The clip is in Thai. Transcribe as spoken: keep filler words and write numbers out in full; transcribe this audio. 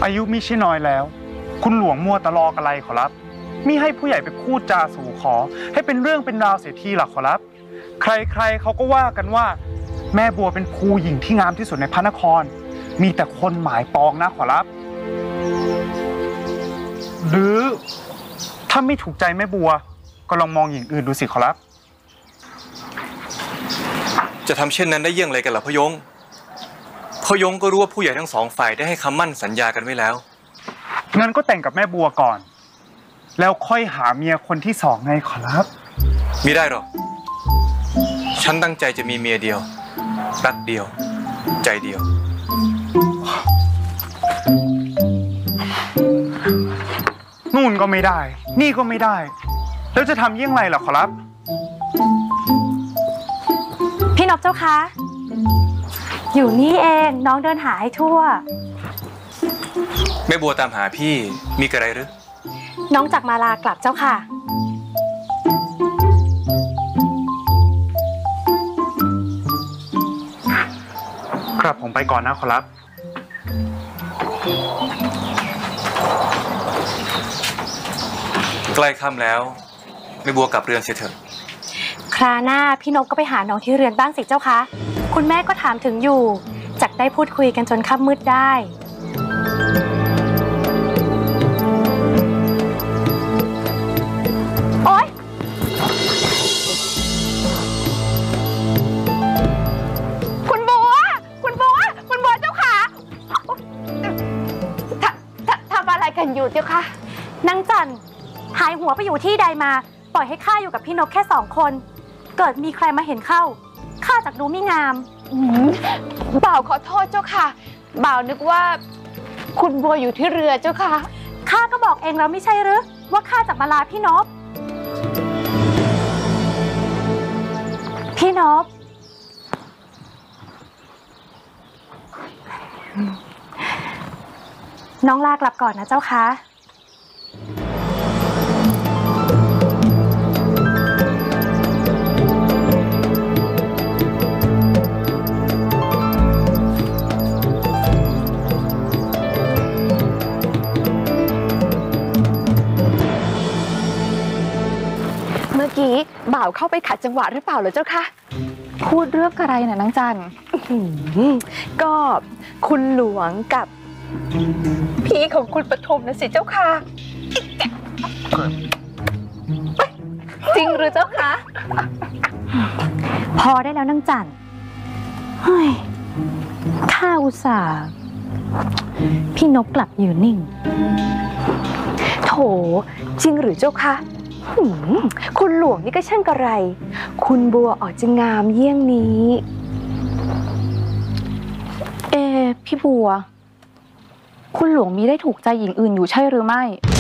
อายุมิใช่น้อยแล้วคุณหลวงมัวตะลอกอะไรขอรับมิให้ผู้ใหญ่ไปพูดจาสู่ขอให้เป็นเรื่องเป็นราวเสียทีหรอกขอรับใครๆเขาก็ว่ากันว่าแม่บัวเป็นภูหญิงที่งามที่สุดในพระนครมีแต่คนหมายปองนะขอรับหรือถ้าไม่ถูกใจแม่บัวก็ลองมองหญิงอื่นดูสิขอรับจะทำเช่นนั้นได้เยี่ยงไรกันล่ะพ่อยงพ่อยงก็รู้ว่าผู้ใหญ่ทั้งสองฝ่ายได้ให้คำมั่นสัญญากันไว้แล้วงั้นก็แต่งกับแม่บัวก่อนแล้วค่อยหาเมียคนที่สองไงขอรับมิได้หรอกฉันตั้งใจจะมีเมียเดียวรักเดียวใจเดียวนู่นก็ไม่ได้นี่ก็ไม่ได้แล้วจะทำเยี่ยงไรล่ะขอรับพี่นพเจ้าคะอยู่นี่เองน้องเดินหาให้ทั่วแม่บัวตามหาพี่มีอะไรหรือน้องจากมาลากลับเจ้าค่ะครับผมไปก่อนนะขอรับใกล้ค่ำแล้วแม่บัวกลับเรือนเสียเถอะคราวหน้าพี่นพก็ไปหาน้องที่เรือนบ้างสิเจ้าคะคุณแม่ก็ถามถึงอยู่จักได้พูดคุยกันจนค่ำมืดได้โอ๊ยคุณบัวคุณบัวคุณบัวเจ้าค่ะทำอะไรกันอยู่เจ้าค่ะนางจันหายหัวไปอยู่ที่ใดมาปล่อยให้ข้าอยู่กับพี่นพแค่สองคนเกิดมีใครมาเห็นเข้าข้าจักดูไม่งามบ่าวขอโทษเจ้าค่ะบ่าวนึกว่าคุณบัวอยู่ที่เรือเจ้าค่ะข้าก็บอกเองแล้วไม่ใช่หรือว่าข้าจักมาลาพี่นพพี่นพน้องลากลับก่อนนะเจ้าคะเมื่อกี้บ่าวเข้าไปขัดจังหวะหรือเปล่าเหรอเจ้าคะพูดเรื่องอะไรน่ะนางจันก็คุณหลวงกับพี่ของคุณปฐมนะสิเจ้าค่ะจริงหรือเจ้าคะพอได้แล้วนางจันเฮ้ยข้าอุตส่าห์พี่นพกลับอยู่นิ่งโถจริงหรือเจ้าคะคุณหลวงนี่ก็ช่างกระไรคุณบัวออกจะงามเยี่ยงนี้เอพี่บัวคุณหลวงมีได้ถูกใจหญิงอื่นอยู่ใช่หรือไม่